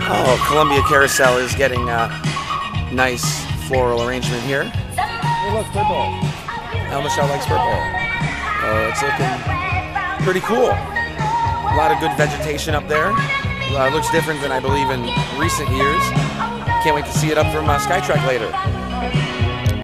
Oh, Columbia Carousel is getting a nice floral arrangement here. It looks purple. How Michelle likes purple. Oh, it's looking pretty cool. A lot of good vegetation up there. It looks different than I believe in recent years. Can't wait to see it up from Skytrack later.